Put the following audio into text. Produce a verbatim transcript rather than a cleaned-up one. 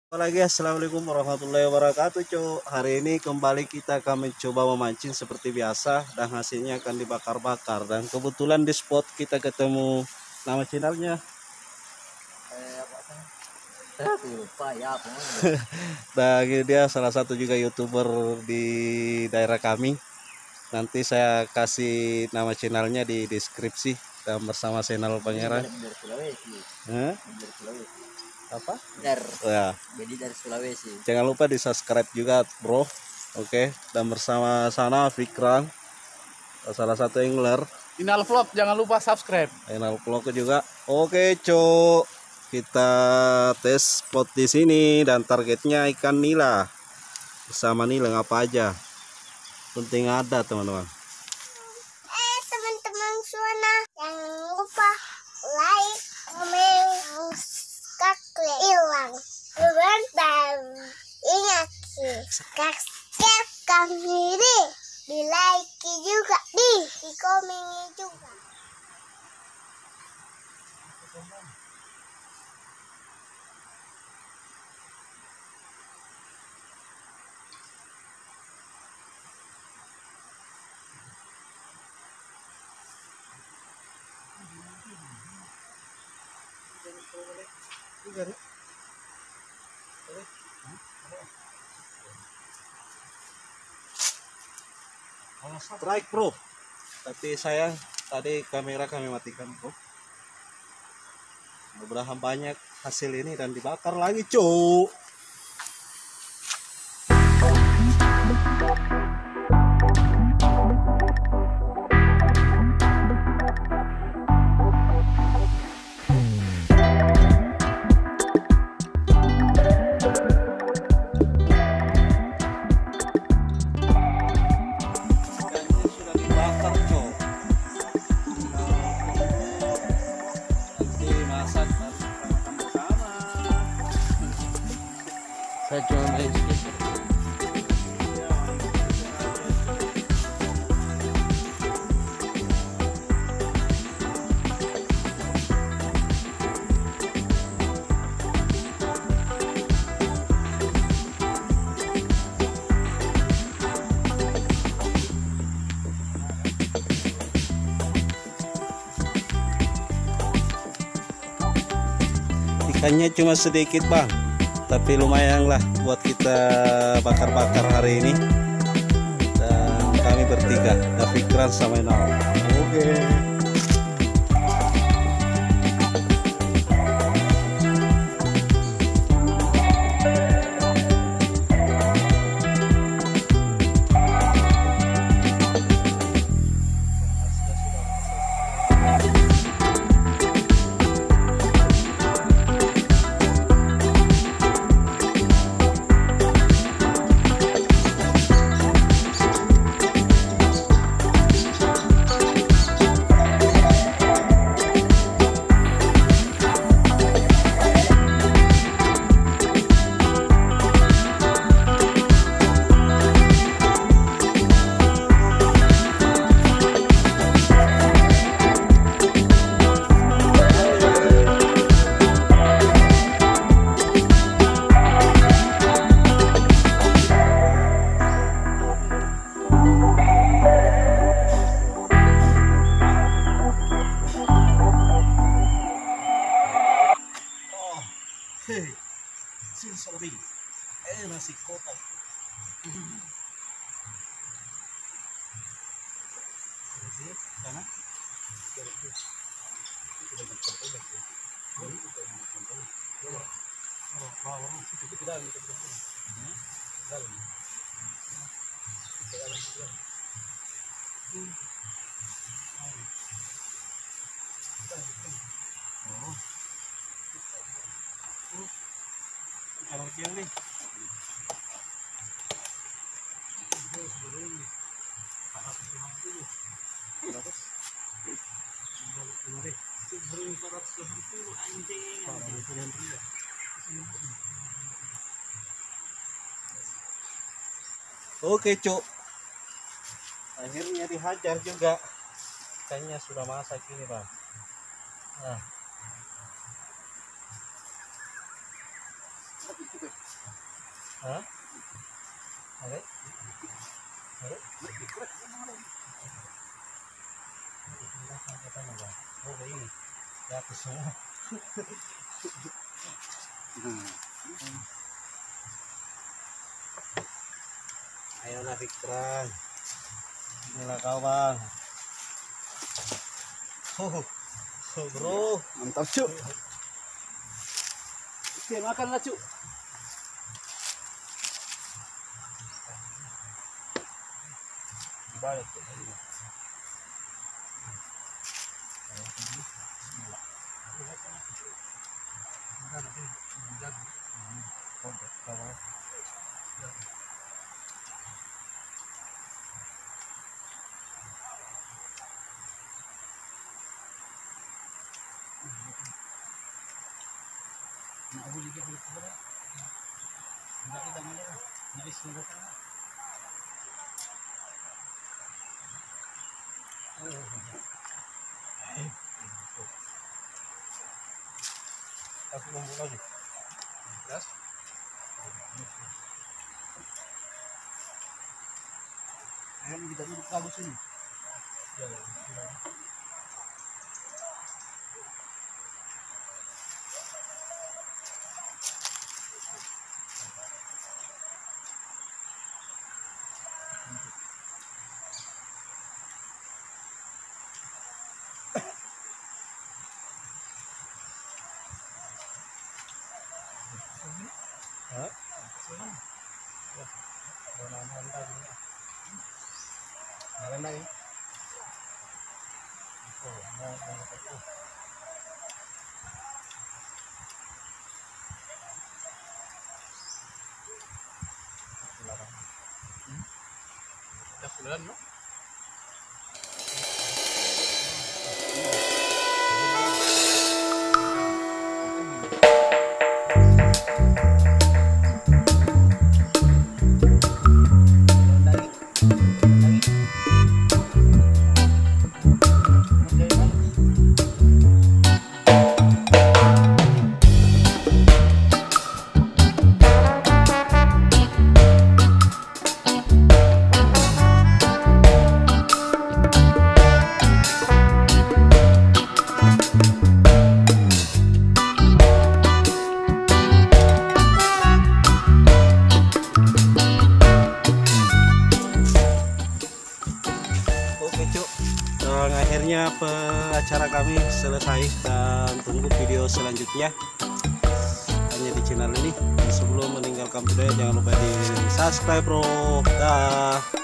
Lagi assalamualaikum warahmatullahi wabarakatuh, Cuk. Hari ini kembali kita akan mencoba memancing seperti biasa dan hasilnya akan dibakar-bakar. Dan kebetulan di spot kita ketemu nama channelnya. Lupa ya apa. Dan dia salah satu juga youtuber di daerah kami. Nanti saya kasih nama channelnya di deskripsi dan bersama channel Pangeran. Dari Sulawesi. Hah? Dari Sulawesi. Apa? Dari. Ya. Jadi dari Sulawesi. Jangan lupa di subscribe juga, bro. Oke. Dan bersama sana Fikran, salah satu angler. Inal Vlog, jangan lupa subscribe. Channel vlog juga. Oke, Cuk. Kita tes spot di sini dan targetnya ikan nila. Bersama nila apa aja. Penting ada, teman-teman. Eh, teman-teman Suana, jangan lupa like, komen, subscribe, hilang. Dan ingat sih, subscribe kami di, di like juga, di, di komen juga. Strike, bro. Tapi sayang tadi kamera kami matikan, bro. Mudah-mudahan banyak hasil ini dan dibakar lagi, Cuk. Saya cuma main sedikit. Ikannya cuma sedikit, Bang, tapi lumayan lah buat kita bakar-bakar hari ini. Dan kami bertiga, Fikran sama Inal. Oke. Hei, sorry, eh nasi kotak. Sana. Kalau siang nih. Oke, Cuk. Akhirnya dihajar juga. Ikannya sudah masak ini, Bang. Nah. Hah? Oke. Oke. Ini ya semua. Ayolah Fikran. Inilah kau bang. Oh, oh bro, mantap cu. Oke makanlah cu. Balik cu. Aku mau lagi. Gas. Ayo kita duduk kabut sini. Hah? Lagi. Ya bulan no? Dan akhirnya acara kami selesai dan tunggu video selanjutnya hanya di channel ini. Sebelum meninggalkan video jangan lupa di subscribe bro. Dah.